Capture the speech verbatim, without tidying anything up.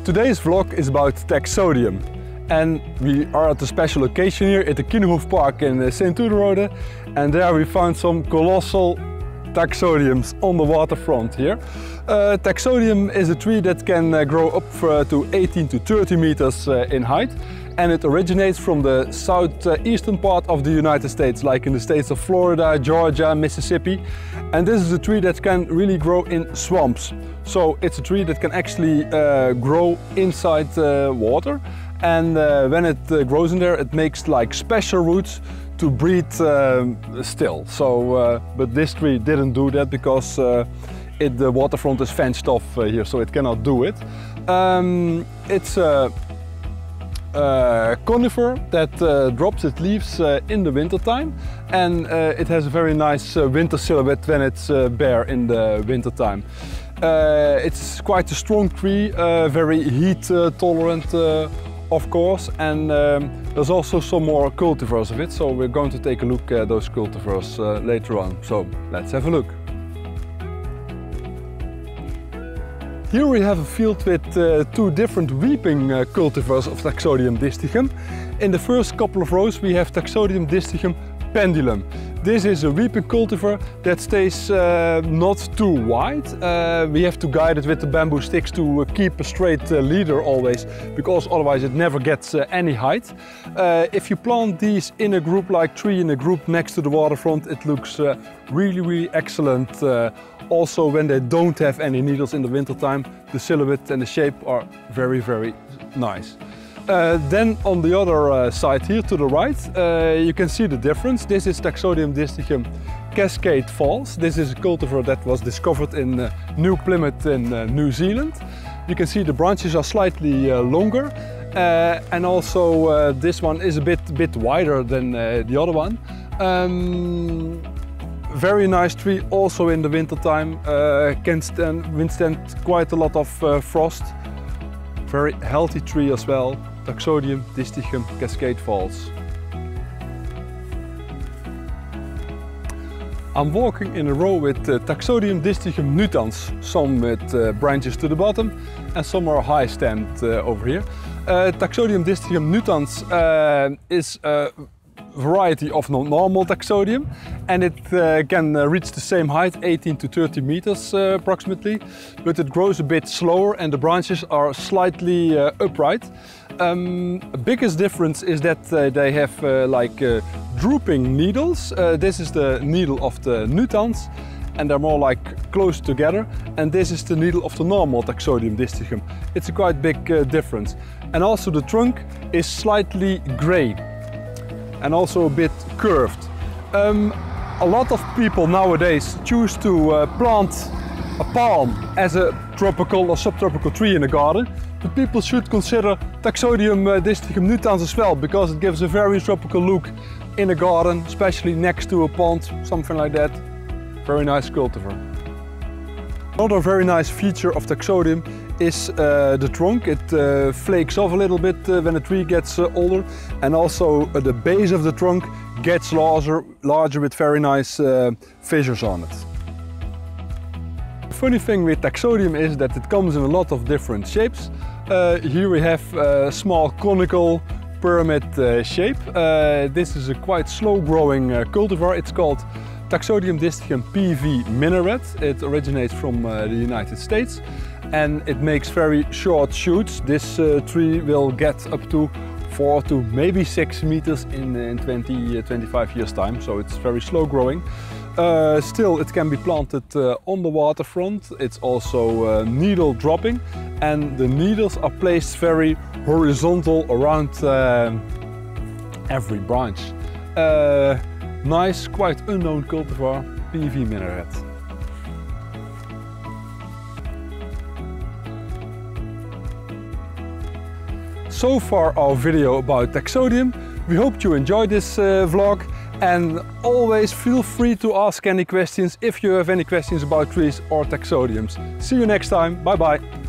Today's vlog is about Taxodium, and we are at a special location here at the Kienenhof Park in uh, Sint-Truidenrode, and there we found some colossal Taxodiums on the waterfront here. Uh, Taxodium is a tree that can uh, grow up for, to eighteen to thirty meters uh, in height, and it originates from the southeastern part of the United States, like in the states of Florida, Georgia, Mississippi. And this is a tree that can really grow in swamps. So it's a tree that can actually uh, grow inside uh, water, and uh, when it uh, grows in there, it makes like special roots to breathe uh, still. So, uh, but this tree didn't do that because uh, it, the waterfront is fenced off uh, here, so it cannot do it. Um, it's a, a conifer that uh, drops its leaves uh, in the winter time, and uh, it has a very nice uh, winter silhouette when it's uh, bare in the winter time. Uh, it's quite a strong tree, uh, very heat uh, tolerant uh, of course, and um, there's also some more cultivars of it, so we're going to take a look at those cultivars uh, later on. So let's have a look. Here we have a field with uh, two different weeping uh, cultivars of Taxodium distichum. In the first couple of rows we have Taxodium distichum pendulum. This is a weeping cultivar that stays uh, not too wide. Uh, we have to guide it with the bamboo sticks to uh, keep a straight uh, leader always, because otherwise it never gets uh, any height. Uh, if you plant these in a group, like three in a group next to the waterfront, it looks uh, really, really excellent. Uh, also when they don't have any needles in the winter time, the silhouette and the shape are very, very nice. Uh, then on the other uh, side here to the right, uh, you can see the difference. This is Taxodium distichum Cascade Falls. This is a cultivar that was discovered in uh, New Plymouth in uh, New Zealand. You can see the branches are slightly uh, longer, uh, and also uh, this one is a bit, bit wider than uh, the other one. Um, very nice tree also in the winter time, uh, can stand, withstand quite a lot of uh, frost. Very healthy tree as well. Taxodium distichum Cascade Falls. I'm walking in a row with uh, Taxodium distichum nutans, some with uh, branches to the bottom and some are high stemmed uh, over here. Uh, Taxodium distichum nutans uh, is a variety of normal Taxodium, and it uh, can uh, reach the same height, eighteen to thirty meters uh, approximately, but it grows a bit slower and the branches are slightly uh, upright. Um, biggest difference is that uh, they have uh, like uh, drooping needles. Uh, this is the needle of the nutans, and they're more like close together, and this is the needle of the normal Taxodium distichum. It's a quite big uh, difference. And also the trunk is slightly grey and also a bit curved. Um, a lot of people nowadays choose to uh, plant a palm as a tropical or subtropical tree in a garden, but people should consider Taxodium uh, distichum nutans as well, because it gives a very tropical look in a garden, especially next to a pond, something like that. Very nice cultivar. Another very nice feature of Taxodium is uh, the trunk. It uh, flakes off a little bit uh, when the tree gets uh, older, and also uh, the base of the trunk gets larger, larger with very nice uh, fissures on it. The funny thing with Taxodium is that it comes in a lot of different shapes. Uh, here we have a small conical pyramid uh, shape. Uh, this is a quite slow growing uh, cultivar. It's called Taxodium distichum P V minaret. It originates from uh, the United States, and it makes very short shoots. This uh, tree will get up to four to maybe six meters in, in twenty, uh, twenty-five years time, so it's very slow growing. Uh, still, it can be planted uh, on the waterfront. It's also uh, needle dropping, and the needles are placed very horizontal around uh, every branch. Uh, nice, quite unknown cultivar, P V minaret. So far our video about Taxodium. We hope you enjoyed this uh, vlog, and always feel free to ask any questions if you have any questions about trees or Taxodiums. See you next time, bye bye!